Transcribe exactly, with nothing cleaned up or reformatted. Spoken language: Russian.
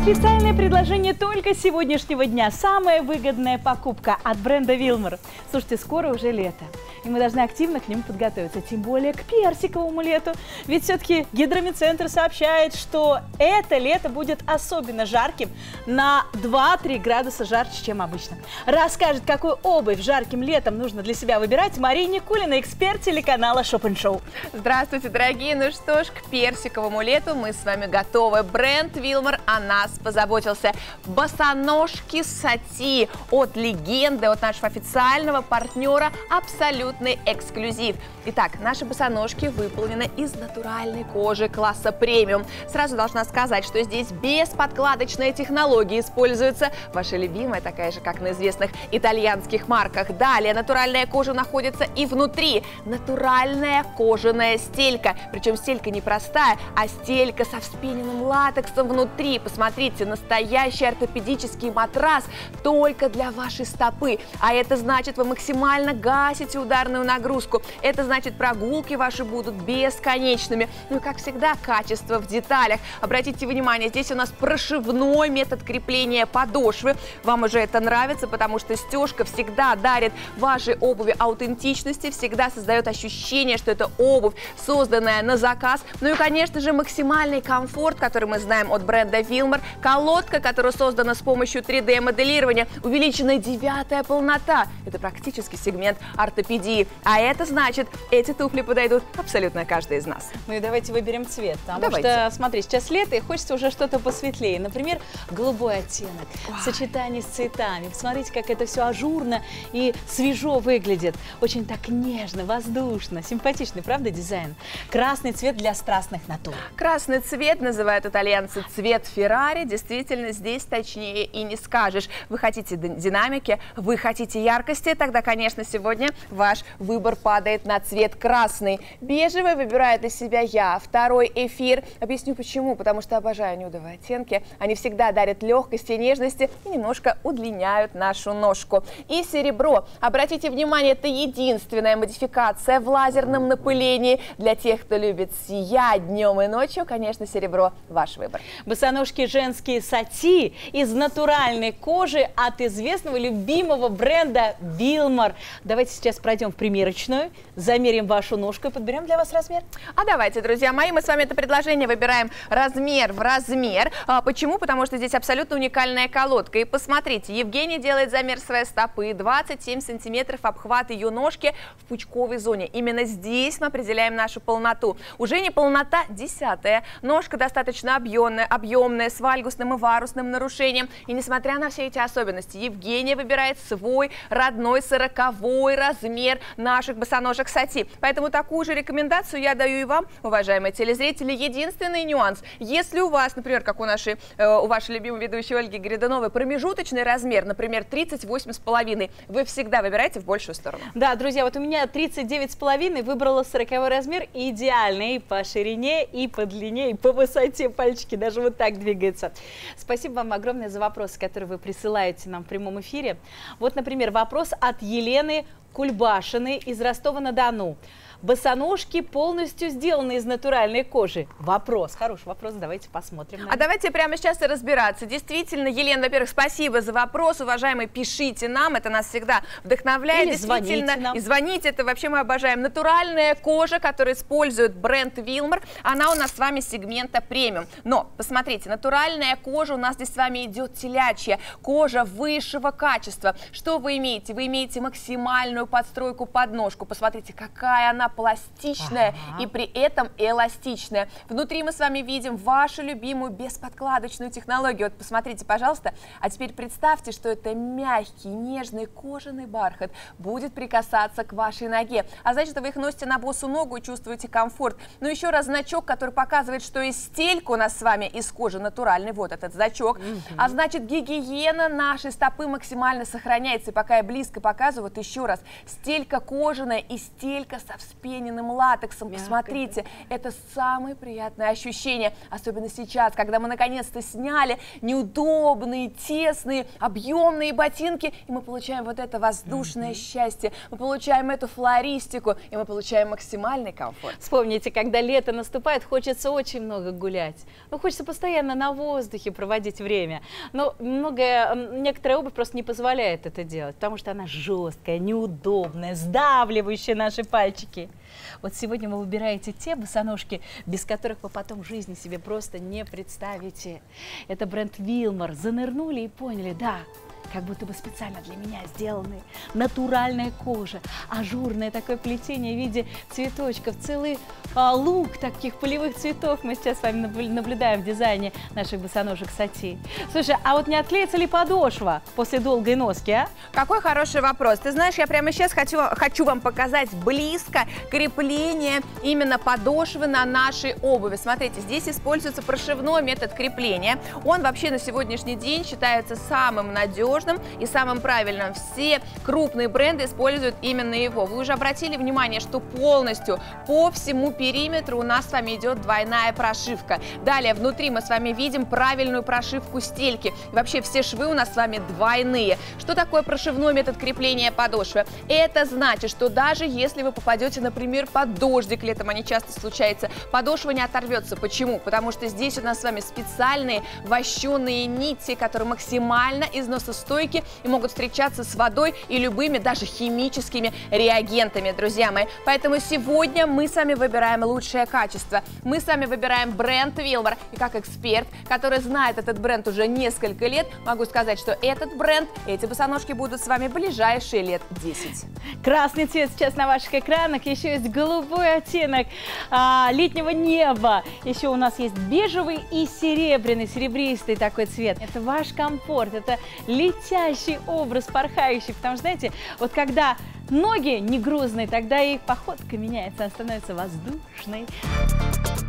Специальное предложение только сегодняшнего дня. Самая выгодная покупка от бренда Wilmer. Слушайте, скоро уже лето, и мы должны активно к нему подготовиться, тем более к персиковому лету. Ведь все-таки Гидромедцентр сообщает, что это лето будет особенно жарким, на два-три градуса жарче, чем обычно. Расскажет, какую обувь жарким летом нужно для себя выбирать, Мария Никулина, эксперт телеканала Shop энд Show. Здравствуйте, дорогие! Ну что ж, к персиковому лету мы с вами готовы. Бренд Wilmer о нас позаботился. Босоножки Сати от легенды, от нашего официального партнера, абсолютный эксклюзив. Итак, наши босоножки выполнены из натуральной кожи класса премиум. Сразу должна сказать, что здесь бесподкладочная технология используется. Ваша любимая, такая же, как на известных итальянских марках. Далее, натуральная кожа находится и внутри. Натуральная кожаная стелька. Причем стелька не простая, а стелька со вспененным латексом внутри. Посмотрите, настоящий ортопедический матрас только для вашей стопы. А это значит, вы максимально гасите ударную нагрузку. Это значит, прогулки ваши будут бесконечными. Ну и, как всегда, качество в деталях. Обратите внимание, здесь у нас прошивной метод крепления подошвы. Вам уже это нравится, потому что стежка всегда дарит вашей обуви аутентичности, всегда создает ощущение, что это обувь, созданная на заказ. Ну и, конечно же, максимальный комфорт, который мы знаем от бренда Wilmer. Колодка, которая создана с помощью три дэ моделирования, увеличенная девятая полнота. Это практически сегмент ортопедии. А это значит, эти туфли подойдут абсолютно каждый из нас. Ну и давайте выберем цвет. Потому давайте. что, смотри, сейчас лето, и хочется уже что-то посветлее. Например, голубой оттенок в сочетании с цветами. Посмотрите, как это все ажурно и свежо выглядит. Очень так нежно, воздушно, симпатичный, правда, дизайн? Красный цвет для страстных натур. Красный цвет называют итальянцы цвет Феррари. Действительно, здесь точнее и не скажешь. Вы хотите динамики, вы хотите яркости, тогда, конечно, сегодня ваш выбор падает на цвет красный. Бежевый выбираю для себя я. Второй эфир. Объясню почему. Потому что обожаю нюдовые оттенки. Они всегда дарят легкости и нежности и немножко удлиняют нашу ножку. И серебро. Обратите внимание, это единственная модификация в лазерном напылении. Для тех, кто любит сиять днем и ночью, конечно, серебро ваш выбор. Босоножки женские Сати из натуральной кожи от известного любимого бренда Wilmer. Давайте сейчас пройдем в примерочную, замерим вашу ножку и подберем для вас размер. А давайте, друзья мои, мы с вами это предложение выбираем размер в размер. А, почему? Потому что здесь абсолютно уникальная колодка. И посмотрите, Евгения делает замер своей стопы, двадцать семь сантиметров обхват ее ножки в пучковой зоне. Именно здесь мы определяем нашу полноту. Уже не полнота, десятая. Ножка достаточно объемная, объемная, с вальгусным и варусным нарушением. И несмотря на все эти особенности, Евгения выбирает свой родной сороковой размер наших босоножек Сати. Поэтому такую же рекомендацию я даю и вам, уважаемые телезрители. Единственный нюанс: если у вас, например, как у нашей, э, у вашей любимой ведущей Ольги Гридановой, промежуточный размер, например, тридцать восемь с половиной, вы всегда выбираете в большую сторону. Да, друзья, вот у меня тридцать девять с половиной, выбрала сороковой размер, идеальный и по ширине, и по длине, и по высоте. Пальчики даже вот так двигаются. Спасибо вам огромное за вопросы, которые вы присылаете нам в прямом эфире. Вот, например, вопрос от Елены Кульбашиной из Ростова-на-Дону. Босоножки полностью сделаны из натуральной кожи. Вопрос, хороший вопрос, давайте посмотрим. А давайте прямо сейчас и разбираться. Действительно, Елена, во-первых, спасибо за вопрос, уважаемые, пишите нам, это нас всегда вдохновляет. Или Действительно, звоните нам. И звоните, это вообще мы обожаем. Натуральная кожа, которую использует бренд Wilmer, она у нас с вами сегмента премиум. Но, посмотрите, натуральная кожа у нас здесь с вами идет телячья, кожа высшего качества. Что вы имеете? Вы имеете максимальную подстройку под ножку. Посмотрите, какая она пластичная, ага, и при этом эластичная. Внутри мы с вами видим вашу любимую бесподкладочную технологию. Вот посмотрите, пожалуйста. А теперь представьте, что это мягкий, нежный кожаный бархат будет прикасаться к вашей ноге. А значит, вы их носите на босу ногу и чувствуете комфорт. Но еще раз значок, который показывает, что и стелька у нас с вами из кожи натуральный. Вот этот значок. Mm-hmm. А значит, гигиена нашей стопы максимально сохраняется. И пока я близко показываю, вот еще раз. Стелька кожаная и стелька со вспененным вспененным латексом. Мягко, Посмотрите, это самое приятное ощущение, особенно сейчас, когда мы наконец-то сняли неудобные, тесные, объемные ботинки, и мы получаем вот это воздушное mm-hmm. счастье, мы получаем эту флористику, и мы получаем максимальный комфорт. Вспомните, когда лето наступает, хочется очень много гулять, ну, хочется постоянно на воздухе проводить время, но многое, некоторая обувь просто не позволяет это делать, потому что она жесткая, неудобная, сдавливающая наши пальчики. Вот сегодня вы выбираете те босоножки, без которых вы потом в жизни себе просто не представите. Это бренд Wilmer. Занырнули и поняли, да, как будто бы специально для меня сделаны. Натуральная кожа, ажурное такое плетение в виде цветочков, целый а, лук таких полевых цветов мы сейчас с вами наблюдаем в дизайне наших босоножек Сати. Слушай, а вот не отклеится ли подошва после долгой носки, а? Какой хороший вопрос. Ты знаешь, я прямо сейчас хочу, хочу вам показать близко крепление именно подошвы на нашей обуви. Смотрите, здесь используется прошивной метод крепления. Он вообще на сегодняшний день считается самым надежным и самым правильным. Все крупные бренды используют именно его. Вы уже обратили внимание, что полностью по всему периметру у нас с вами идет двойная прошивка. Далее внутри мы с вами видим правильную прошивку стельки. И вообще все швы у нас с вами двойные. Что такое прошивной метод крепления подошвы? Это значит, что даже если вы попадете, например, под дождик, летом они часто случаются, подошва не оторвется. Почему? Потому что здесь у нас с вами специальные вощеные нити, которые максимально износостойкие и могут встречаться с водой и любыми даже химическими реагентами, друзья мои. Поэтому сегодня мы с вами выбираем лучшее качество. Мы с вами выбираем бренд Wilmer. И как эксперт, который знает этот бренд уже несколько лет, могу сказать, что этот бренд, эти босоножки будут с вами ближайшие лет десять. Красный цвет сейчас на ваших экранах, еще есть голубой оттенок а, летнего неба, еще у нас есть бежевый и серебряный, серебристый такой цвет. Это ваш комфорт, это летящий образ, порхающий, потому что, знаете, вот когда ноги не грузные, тогда и походка меняется, она становится воздушной.